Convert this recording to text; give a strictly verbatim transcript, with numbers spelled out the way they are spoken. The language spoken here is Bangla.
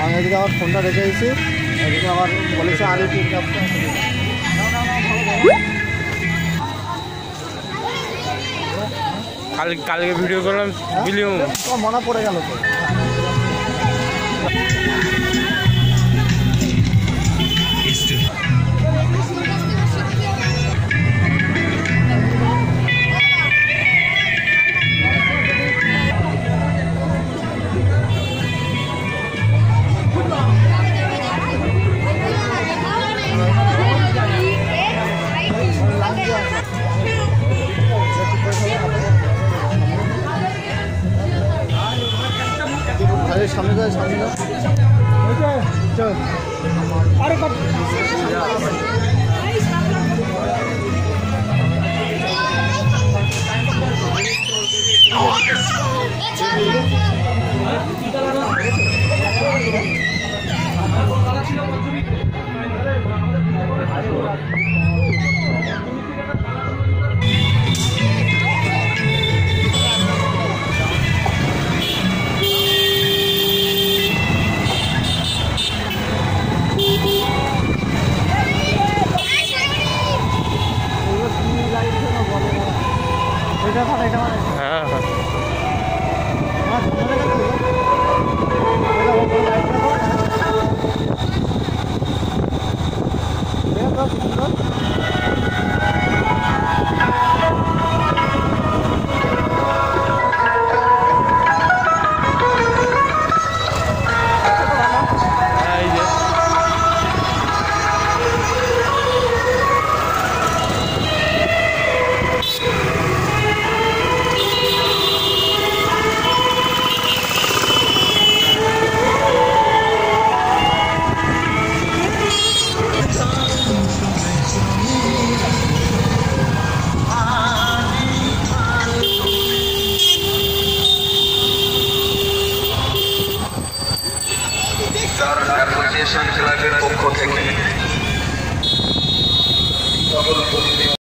আমি এদিকে আমার ফোনটা রেখে এসেছি, এদিকে আমার বলেছে আরিফ কাল কালকে ভিডিও করলাম ভিডিও মনে পড়ে গেল তো। সামনে যায় সামনে যায় চল আরে কত হ্যাঁ হ্যাঁ অ্যাসোসিয়েশন ক্লাবের পক্ষ থেকে সকল